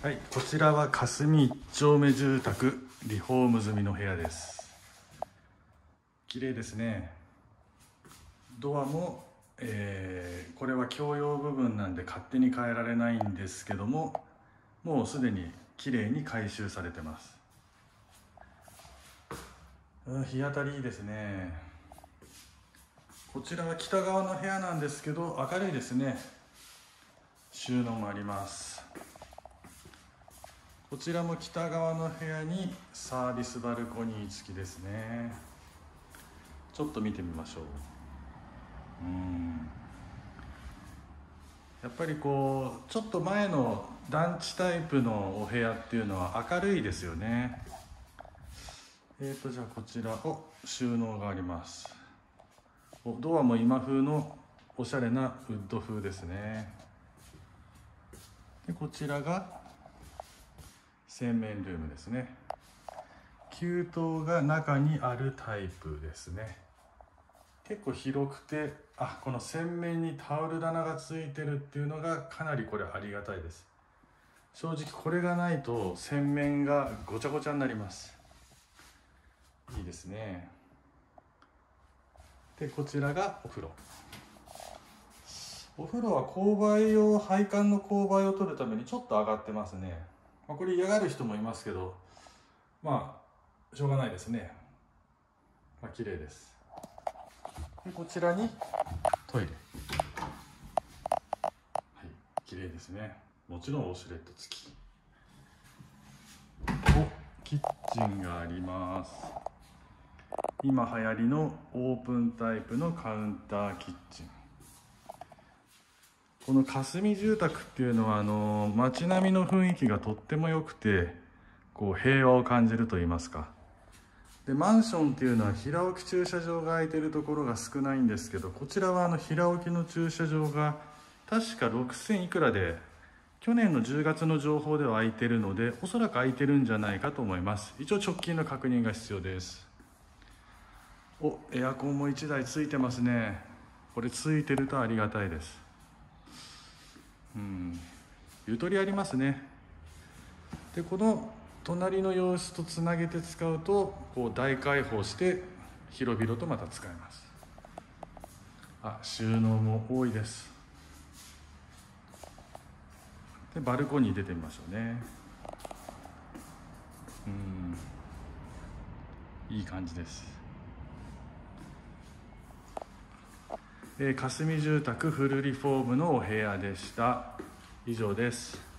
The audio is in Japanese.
はい、こちらは霞一丁目住宅リフォーム済みの部屋です。綺麗ですね。ドアも、これは共用部分なんで勝手に変えられないんですけども、もうすでに綺麗に改修されてます。日当たりいいですね。こちらは北側の部屋なんですけど、明るいですね。収納もあります。こちらも北側の部屋にサービスバルコニー付きですね。ちょっと見てみましょう。やっぱりこうちょっと前の団地タイプのお部屋っていうのは明るいですよね。じゃあこちら収納があります。ドアも今風のおしゃれなウッド風ですね。でこちらが洗面ルームですね。給湯が中にあるタイプですね。結構広くて、この洗面にタオル棚がついてるっていうのがかなりこれありがたいです。正直これがないと洗面がごちゃごちゃになります。いいですね。でこちらがお風呂。お風呂は勾配を配管の勾配を取るためにちょっと上がってますね。これ嫌がる人もいますけど、しょうがないですね。綺麗です。でこちらにトイレ。綺麗ですね。もちろんウォシュレット付き。キッチンがあります。今流行りのオープンタイプのカウンターキッチン。この霞住宅っていうのは街並みの雰囲気がとっても良くて、こう平和を感じると言いますか。でマンションっていうのは平置き駐車場が空いてるところが少ないんですけど、こちらは平置きの駐車場が確か6000いくらで、去年の10月の情報では空いてるので、おそらく空いてるんじゃないかと思います。一応直近の確認が必要です。エアコンも1台ついてますね。これついてるとありがたいです。ゆとりありますね。でこの隣の洋室とつなげて使うとこう大開放して広々とまた使えます。収納も多いです。でバルコニー出てみましょうね。いい感じです。霞住宅フルリフォームのお部屋でした。以上です。